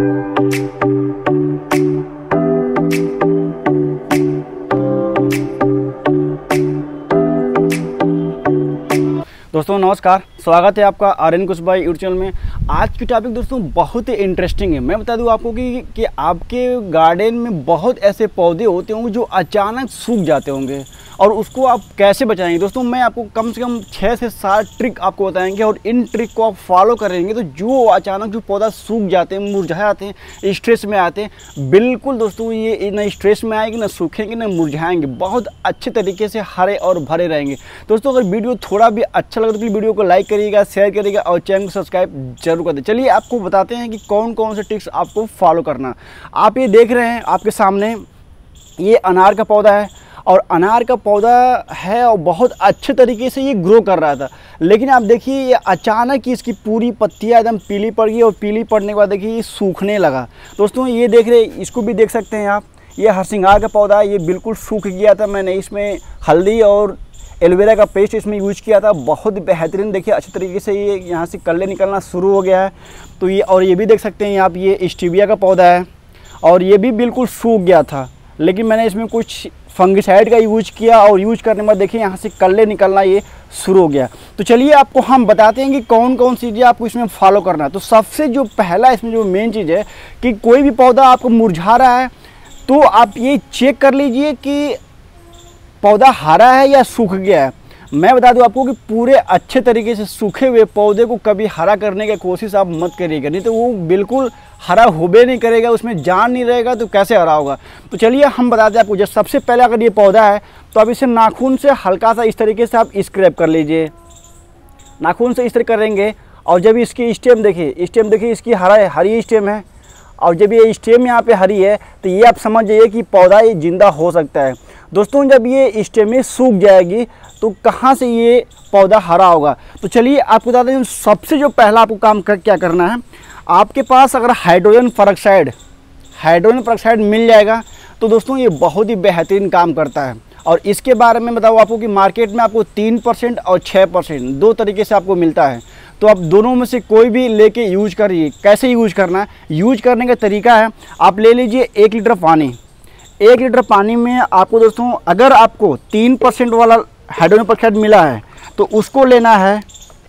दोस्तों नमस्कार, स्वागत है आपका आर्यन कुशवाहा यूट्यूब चैनल में। आज की टॉपिक दोस्तों बहुत ही इंटरेस्टिंग है। मैं बता दूं आपको कि आपके गार्डन में बहुत ऐसे पौधे होते होंगे जो अचानक सूख जाते होंगे और उसको आप कैसे बचाएंगे। दोस्तों मैं आपको कम से कम 6 से 7 ट्रिक आपको बताएंगे और इन ट्रिक को आप फॉलो करेंगे तो जो अचानक जो पौधा सूख जाते हैं, मुरझा जाते हैं, स्ट्रेस में आते हैं, बिल्कुल दोस्तों ये न स्ट्रेस में आएंगे, न सूखेंगे, न मुरझाएंगे, बहुत अच्छे तरीके से हरे और भरे रहेंगे। दोस्तों अगर वीडियो थोड़ा भी अच्छा लगे तो वीडियो को लाइक करिएगा, शेयर करिएगा और चैनल को सब्सक्राइब जरूर कर दें। चलिए आपको बताते हैं कि कौन कौन से ट्रिक्स आपको फॉलो करना। आप ये देख रहे हैं आपके सामने, ये अनार का पौधा है और अनार का पौधा है और बहुत अच्छे तरीके से ये ग्रो कर रहा था, लेकिन आप देखिए ये अचानक ही इसकी पूरी पत्तियां एकदम पीली पड़ गई और पीली पड़ने के बाद देखिए ये सूखने लगा। दोस्तों ये देख रहे, इसको भी देख सकते हैं आप, ये हरसिंगार का पौधा है, ये बिल्कुल सूख गया था। मैंने इसमें हल्दी और एलोवेरा का पेस्ट इसमें यूज किया था, बहुत बेहतरीन। देखिए अच्छे तरीके से ये यहाँ से कल्ले निकलना शुरू हो गया है। तो ये और ये भी देख सकते हैं आप, ये स्टीविया का पौधा है और ये भी बिल्कुल सूख गया था, लेकिन मैंने इसमें कुछ फंगिसाइड का यूज किया और यूज करने के बाद देखिए यहाँ से कल्ले निकलना ये शुरू हो गया। तो चलिए आपको हम बताते हैं कि कौन कौन सी चीज़ें आपको इसमें फॉलो करना है। तो सबसे जो पहला इसमें जो मेन चीज़ है कि कोई भी पौधा आपको मुरझा रहा है तो आप ये चेक कर लीजिए कि पौधा हरा है या सूख गया है। मैं बता दूं आपको कि पूरे अच्छे तरीके से सूखे हुए पौधे को कभी हरा करने की कोशिश आप मत करिएगा, नहीं तो वो बिल्कुल हरा होबे नहीं करेगा, उसमें जान नहीं रहेगा तो कैसे हरा होगा। तो चलिए हम बताते हैं आपको। जब सबसे पहले अगर ये पौधा है तो आप इसे नाखून से हल्का सा इस तरीके से आप स्क्रैप कर लीजिए, नाखून से इस तरह करेंगे। और जब इसकी स्टेम देखिए इसकी हरी स्टेम है और जब ये स्टेम यहाँ पे हरी है तो ये आप समझ जाइए कि पौधा ये जिंदा हो सकता है। दोस्तों जब ये स्टेम सूख जाएगी तो कहाँ से ये पौधा हरा होगा। तो चलिए आपको बता दें, सबसे जो पहला आपको काम क्या करना है, आपके पास अगर हाइड्रोजन परऑक्साइड मिल जाएगा तो दोस्तों ये बहुत ही बेहतरीन काम करता है। और इसके बारे में बताऊँ आपको कि मार्केट में आपको 3% और 6% दो तरीके से आपको मिलता है। तो आप दोनों में से कोई भी लेके यूज करिए। कैसे यूज करना है, यूज करने का तरीका है, आप ले लीजिए 1 लीटर पानी। 1 लीटर पानी में आपको दोस्तों अगर आपको 3% वाला हाइड्रोजन परऑक्साइड मिला है तो उसको लेना है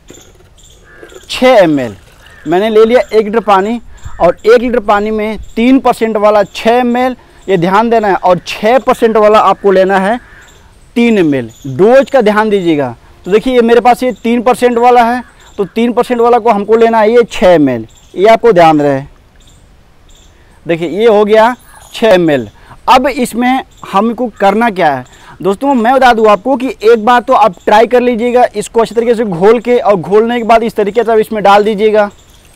6 ml। मैंने ले लिया 1 लीटर पानी और 1 लीटर पानी में 3% वाला 6 ml, ये ध्यान देना है। और 6% वाला आपको लेना है 3 ml। डोज का ध्यान दीजिएगा। तो देखिए ये मेरे पास ये 3% वाला है तो 3% वाला को हमको लेना है ये 6 ml, ये आपको ध्यान रहे। देखिए ये हो गया 6 ml। अब इसमें हमको करना क्या है दोस्तों, मैं बता दूं आपको कि एक बार तो आप ट्राई कर लीजिएगा इसको अच्छे तरीके से घोल के, और घोलने के बाद इस तरीके से आप इसमें डाल दीजिएगा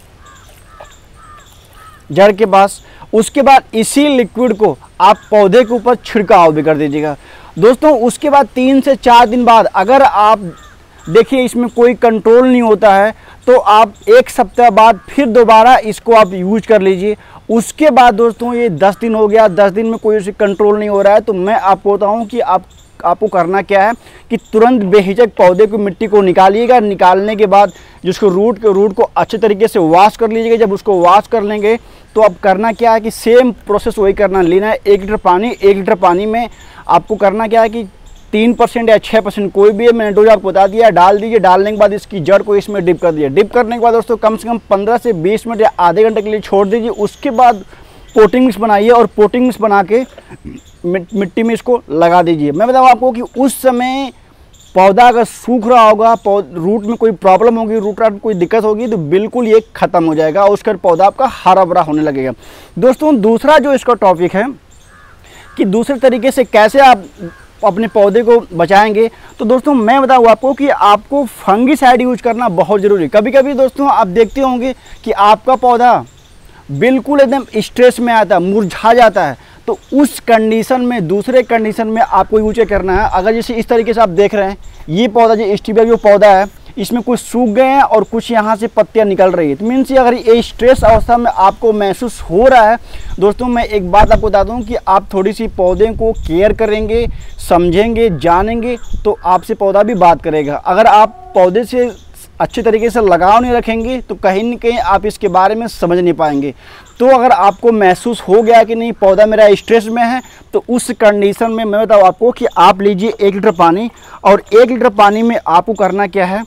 जड़ के पास। उसके बाद इसी लिक्विड को आप पौधे के ऊपर छिड़काव भी कर दीजिएगा। दोस्तों उसके बाद 3 से 4 दिन बाद अगर आप देखिए इसमें कोई कंट्रोल नहीं होता है तो आप 1 सप्ताह बाद फिर दोबारा इसको आप यूज कर लीजिए। उसके बाद दोस्तों ये 10 दिन हो गया, 10 दिन में कोई उसे कंट्रोल नहीं हो रहा है तो मैं आपको बताऊं कि आपको करना क्या है कि तुरंत बेहिचक पौधे को मिट्टी को निकालिएगा। निकालने के बाद जिसको रूट को अच्छे तरीके से वॉश कर लीजिएगा। जब उसको वॉश कर लेंगे तो अब करना क्या है कि सेम प्रोसेस वही करना, लेना है 1 लीटर पानी। 1 लीटर पानी में आपको करना क्या है कि 3% या 6% कोई भी है, मैंने डोज आपको बता दिया, डाल दीजिए। डालने के बाद इसकी जड़ को इसमें डिप कर दीजिए। डिप करने के बाद दोस्तों कम से कम 15 से 20 मिनट या आधे घंटे के लिए छोड़ दीजिए। उसके बाद पोटिंग मिक्स बनाइए और पोटिंग मिक्स बना के मिट्टी में इसको लगा दीजिए। मैं बताऊँ आपको कि उस समय पौधा अगर सूख रहा होगा, रूट में कोई प्रॉब्लम होगी, रूट में कोई दिक्कत होगी तो बिल्कुल ये ख़त्म हो जाएगा और उसका पौधा आपका हरा भरा होने लगेगा। दोस्तों दूसरा जो इसका टॉपिक है कि दूसरे तरीके से कैसे आप अपने पौधे को बचाएंगे, तो दोस्तों मैं बताऊँ आपको कि आपको फंगिसाइड यूज करना बहुत ज़रूरी है। कभी कभी दोस्तों आप देखते होंगे कि आपका पौधा बिल्कुल एकदम स्ट्रेस में आता है, मुरझा जाता है, तो उस कंडीशन में दूसरे कंडीशन में आपको यूज करना है। अगर जैसे इस तरीके से आप देख रहे हैं ये पौधा जो स्टीविया जो पौधा है इसमें कुछ सूख गए हैं और कुछ यहाँ से पत्तियाँ निकल रही है, तो मीन्स अगर ये स्ट्रेस अवस्था में आपको महसूस हो रहा है दोस्तों, मैं एक बात आपको बता दूं कि आप थोड़ी सी पौधे को केयर करेंगे, समझेंगे, जानेंगे तो आपसे पौधा भी बात करेगा। अगर आप पौधे से अच्छे तरीके से लगाव नहीं रखेंगे तो कहीं न कहीं आप इसके बारे में समझ नहीं पाएंगे। तो अगर आपको महसूस हो गया कि नहीं पौधा मेरा स्ट्रेस में है, तो उस कंडीशन में मैं बताऊँ आपको कि आप लीजिए 1 लीटर पानी, और 1 लीटर पानी में आपको करना क्या है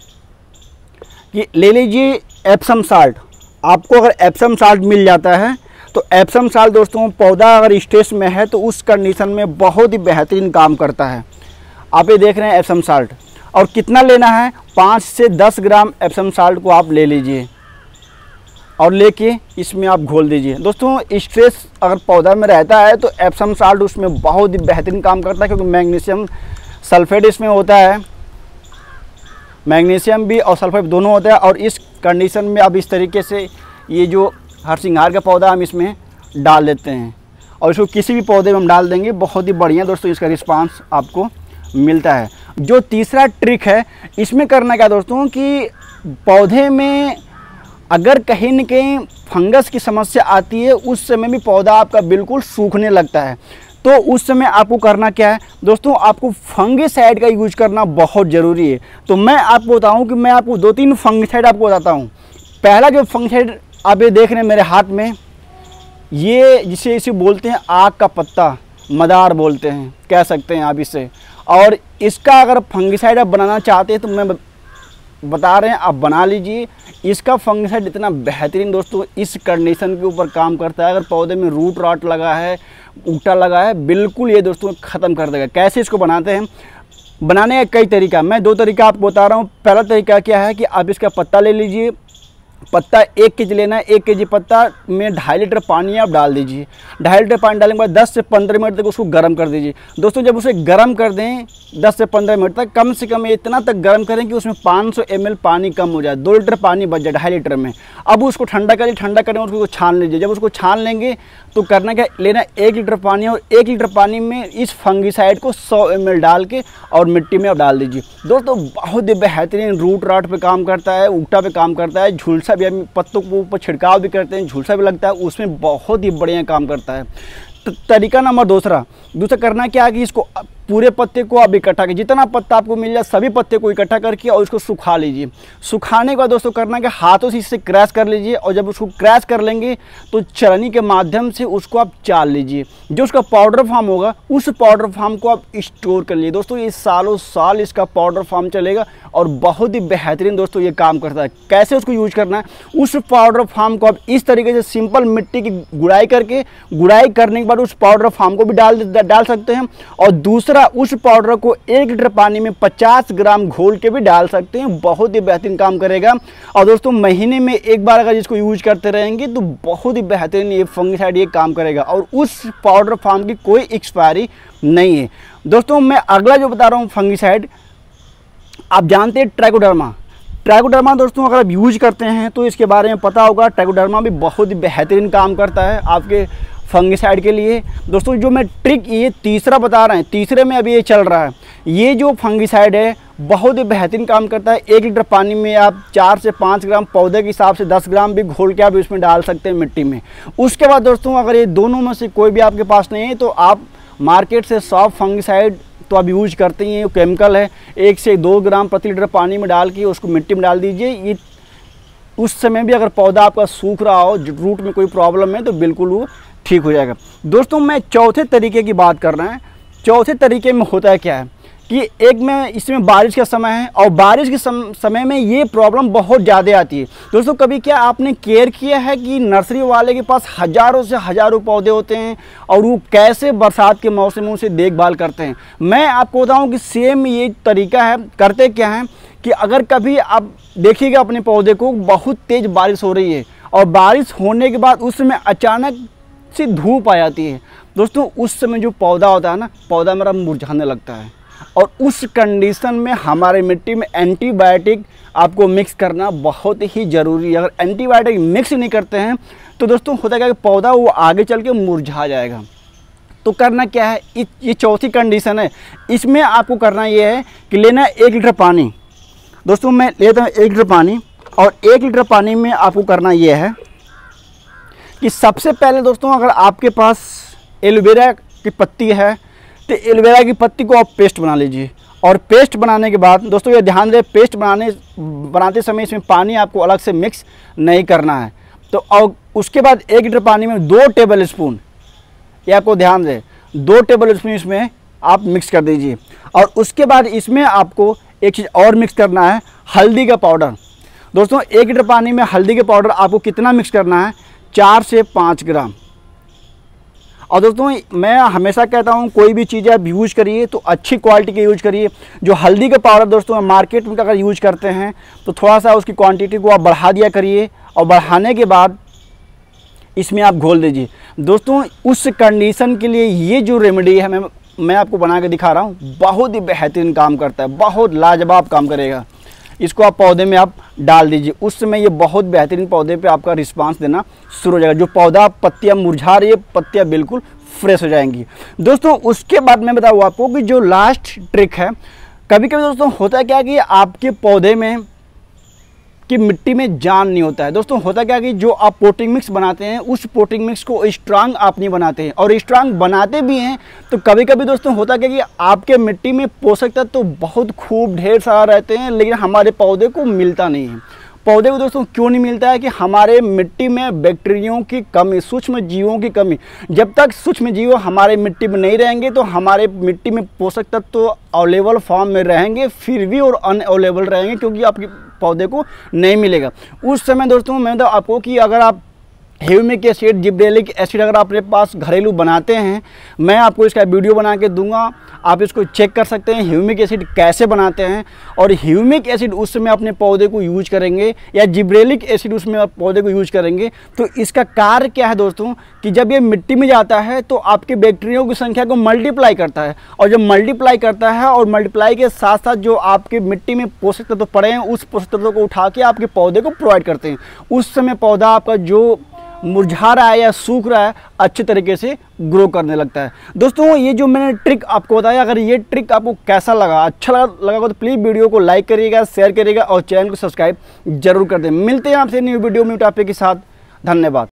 कि ले लीजिए एप्सम साल्ट। आपको अगर एप्सम साल्ट मिल जाता है तो एप्सम साल्ट दोस्तों, पौधा अगर स्ट्रेस में है तो उस कंडीशन में बहुत ही बेहतरीन काम करता है। आप ये देख रहे हैं एप्सम साल्ट, और कितना लेना है, 5 से 10 ग्राम एप्सम साल्ट को आप ले लीजिए और लेके इसमें आप घोल दीजिए। दोस्तों स्ट्रेस अगर पौधा में रहता है तो एप्सम साल्ट उसमें बहुत ही बेहतरीन काम करता है, क्योंकि मैग्नीशियम सल्फेट इसमें होता है, मैग्नीशियम भी और सल्फेट दोनों होता है। और इस कंडीशन में अब इस तरीके से ये जो हरसिंगार का पौधा हम इसमें डाल देते हैं, और इसको किसी भी पौधे में हम डाल देंगे, बहुत ही बढ़िया दोस्तों इसका रिस्पांस आपको मिलता है। जो तीसरा ट्रिक है इसमें करना क्या दोस्तों कि पौधे में अगर कहीं न कहीं फंगस की समस्या आती है, उस समय भी पौधा आपका बिल्कुल सूखने लगता है, तो उस समय आपको करना क्या है दोस्तों, आपको फंगिसाइड का यूज करना बहुत ज़रूरी है। तो मैं आपको बताऊं कि मैं आपको 2-3 फंगिसाइड आपको बताता हूं। पहला जो फंगिसाइड आप ये देख रहे हैं मेरे हाथ में, ये जिसे इसे बोलते हैं आग का पत्ता, मदार बोलते हैं, कह सकते हैं आप इसे। और इसका अगर फंगिसाइड आप बनाना चाहते हैं तो मैं बता रहे हैं आप बना लीजिए। इसका फंगिसाइड इतना बेहतरीन दोस्तों इस कंडीशन के ऊपर काम करता है। अगर पौधे में रूट रॉट लगा है, उल्टा लगा है, बिल्कुल ये दोस्तों ख़त्म कर देगा। कैसे इसको बनाते हैं, बनाने का कई तरीका, मैं 2 तरीका आपको बता रहा हूँ। पहला तरीका क्या है कि आप इसका पत्ता ले लीजिए, पत्ता 1 केजी लेना है, 1 केजी पत्ता में 2.5 लीटर पानी आप डाल दीजिए। 2.5 लीटर पानी डालने के बाद 10 से 15 मिनट तक उसको गर्म कर दीजिए। दोस्तों जब उसे गर्म कर दें 10 से 15 मिनट तक, कम से कम इतना तक गर्म करें कि उसमें 500 ml पानी कम हो जाए, 2 लीटर पानी बच जाए 2.5 लीटर में। अब उसको ठंडा करिए, ठंडा करें उसको छान लीजिए। जब उसको छान लेंगे तो करना क्या, लेना 1 लीटर पानी, और 1 लीटर पानी में इस फंगिसाइड को 100 ml डाल के और मिट्टी में आप डाल दीजिए। दोस्तों बहुत ही बेहतरीन रूट राट पे काम करता है, उल्टा पे काम करता है, झुलसा भी, पत्तों के ऊपर छिड़काव भी करते हैं, झुलसा भी लगता है, उसमें बहुत ही बढ़िया काम करता है। तो तरीका नंबर दूसरा करना क्या है कि इसको पूरे पत्ते को आप इकट्ठा कीजिए, जितना पत्ता आपको मिल जाए सभी पत्ते को इकट्ठा करके और इसको सुखा लीजिए। सुखाने के बाद दोस्तों करना कि हाथों से इसे क्रैश कर लीजिए, और जब उसको क्रैश कर लेंगे तो चलनी के माध्यम से उसको आप चाल लीजिए। जो उसका पाउडर फॉर्म होगा उस पाउडर फॉर्म को आप स्टोर कर लीजिए। दोस्तों ये सालों साल इसका पाउडर फॉर्म चलेगा और बहुत ही बेहतरीन दोस्तों ये काम करता है। कैसे उसको यूज करना है, उस पाउडर फॉर्म को आप इस तरीके से सिंपल मिट्टी की गुड़ाई करके, गुड़ाई करने के बाद उस पाउडर फॉर्म को भी डाल सकते हैं, और दूसरा उस पाउडर को 1 लीटर पानी में 50 ग्राम घोल के भी डाल सकते हैं, बहुत ही बेहतरीन काम करेगा। और दोस्तों महीने में एक बार अगर इसको यूज करते रहेंगे तो बहुत ही बेहतरीन ये फंगिसाइड ये काम करेगा, और उस पाउडर फॉर्म की कोई एक्सपायरी नहीं है। दोस्तों मैं अगला जो बता रहा हूँ फंगिसाइड, आप जानते हैं ट्राइकोडर्मा दोस्तों अगर आप यूज करते हैं तो इसके बारे में पता होगा। ट्राइकोडर्मा भी बहुत ही बेहतरीन काम करता है आपके फंगिसाइड के लिए। दोस्तों जो मैं ट्रिक ये तीसरा बता रहे हैं, तीसरे में अभी ये चल रहा है, ये जो फंगिसाइड है बहुत ही बेहतरीन काम करता है। 1 लीटर पानी में आप 4 से 5 ग्राम, पौधे के हिसाब से 10 ग्राम भी घोल के आप इसमें डाल सकते हैं मिट्टी में। उसके बाद दोस्तों अगर ये दोनों में से कोई भी आपके पास नहीं है तो आप मार्केट से सॉफ्ट फंगिसाइड तो आप यूज करते ही हैं, केमिकल है, 1 से 2 ग्राम प्रति लीटर पानी में डाल के उसको मिट्टी में डाल दीजिए। ये उस समय भी अगर पौधा आपका सूख रहा हो, रूट में कोई प्रॉब्लम है तो बिल्कुल वो ठीक हो जाएगा। दोस्तों मैं चौथे तरीके की बात कर रहे हैं। चौथे तरीके में होता है क्या है कि एक में इसमें बारिश का समय है, और बारिश के समय में ये प्रॉब्लम बहुत ज़्यादा आती है। दोस्तों कभी क्या आपने केयर किया है कि नर्सरी वाले के पास हज़ारों से हज़ारों पौधे होते हैं और वो कैसे बरसात के मौसमों से देखभाल करते हैं। मैं आपको बताऊं कि सेम ये तरीका है। करते क्या है कि अगर कभी आप देखिएगा अपने पौधे को, बहुत तेज़ बारिश हो रही है और बारिश होने के बाद उस समय अचानक से धूप आ जाती है, दोस्तों उस समय जो पौधा होता है ना, पौधा मेरा मुरझाने लगता है, और उस कंडीशन में हमारे मिट्टी में एंटीबायोटिक आपको मिक्स करना बहुत ही ज़रूरी है। अगर एंटीबायोटिक मिक्स नहीं करते हैं तो दोस्तों होता क्या कि पौधा वो आगे चल के मुरझा जाएगा। तो करना क्या है, ये चौथी कंडीशन है। इसमें आपको करना ये है कि लेना 1 लीटर पानी। दोस्तों मैं लेता हूँ 1 लीटर पानी, और 1 लीटर पानी में आपको करना ये है कि सबसे पहले दोस्तों अगर आपके पास एलोवेरा की पत्ती है तो एलोवेरा की पत्ती को आप पेस्ट बना लीजिए। और पेस्ट बनाने के बाद दोस्तों ये ध्यान दें, पेस्ट बनाते समय इसमें पानी आपको अलग से मिक्स नहीं करना है। तो और उसके बाद 1 लीटर पानी में 2 टेबल स्पून, ये आपको ध्यान दें, 2 टेबल स्पून इसमें आप मिक्स कर दीजिए। और उसके बाद इसमें आपको एक चीज़ और मिक्स करना है, हल्दी का पाउडर। दोस्तों 1 लीटर पानी में हल्दी का पाउडर आपको कितना मिक्स करना है, 4 से 5 ग्राम। और दोस्तों मैं हमेशा कहता हूँ कोई भी चीज़ आप यूज़ करिए तो अच्छी क्वालिटी की यूज़ करिए। जो हल्दी का पाउडर दोस्तों मार्केट में अगर यूज़ करते हैं तो थोड़ा सा उसकी क्वांटिटी को आप बढ़ा दिया करिए, और बढ़ाने के बाद इसमें आप घोल दीजिए। दोस्तों उस कंडीशन के लिए ये जो रेमेडी है मैं आपको बना के दिखा रहा हूँ, बहुत ही बेहतरीन काम करता है, बहुत लाजवाब काम करेगा। इसको आप पौधे में आप डाल दीजिए, उस समय ये बहुत बेहतरीन पौधे पे आपका रिस्पांस देना शुरू हो जाएगा। जो पौधा पत्तियां मुरझा रही है, पत्तियां बिल्कुल फ्रेश हो जाएंगी। दोस्तों उसके बाद मैं बताऊँ आपको कि जो लास्ट ट्रिक है, कभी कभी दोस्तों होता है क्या कि आपके पौधे में कि मिट्टी में जान नहीं होता है। दोस्तों होता क्या कि जो आप पोटिंग मिक्स बनाते हैं उस पोटिंग मिक्स को स्ट्रांग आप नहीं बनाते हैं, और स्ट्रांग बनाते भी हैं तो कभी कभी दोस्तों होता क्या कि आपके मिट्टी में पोषक तत्व तो बहुत खूब ढेर सारा रहते हैं, लेकिन हमारे पौधे को मिलता नहीं है। पौधे को दोस्तों क्यों नहीं मिलता है कि हमारे मिट्टी में बैक्टीरियों की कमी, सूक्ष्म जीवों की कमी। जब तक सूक्ष्म जीव हमारे मिट्टी में नहीं रहेंगे तो हमारे मिट्टी में पोषक तत्व तो अवेलेबल फॉर्म में रहेंगे फिर भी, और अनअवेलेबल रहेंगे क्योंकि आपके पौधे को नहीं मिलेगा। उस समय दोस्तों मैं बताऊँ आपको कि अगर आप ह्यूमिक एसिड, जिब्रेलिक एसिड अगर अपने पास घरेलू बनाते हैं, मैं आपको इसका वीडियो बना के दूंगा, आप इसको चेक कर सकते हैं ह्यूमिक एसिड कैसे बनाते हैं। और ह्यूमिक एसिड उस समय अपने पौधे को यूज करेंगे या जिब्रेलिक एसिड उसमें आप पौधे को यूज करेंगे तो इसका कार्य क्या है दोस्तों कि जब ये मिट्टी में जाता है तो आपके बैक्टीरिया की संख्या को मल्टीप्लाई करता है, और जब मल्टीप्लाई करता है और मल्टीप्लाई के साथ साथ जो आपके मिट्टी में पोषक तत्व पड़े हैं उस पोषक तत्वों को उठा के आपके पौधे को प्रोवाइड करते हैं। उस समय पौधा आपका जो मुरझा रहा है या सूख रहा है अच्छे तरीके से ग्रो करने लगता है। दोस्तों ये जो मैंने ट्रिक आपको बताया, अगर ये ट्रिक आपको कैसा लगा, अच्छा लगा तो प्लीज़ वीडियो को लाइक करिएगा, शेयर करिएगा और चैनल को सब्सक्राइब जरूर कर दें। मिलते हैं आपसे न्यू वीडियो में टॉपिक के साथ। धन्यवाद।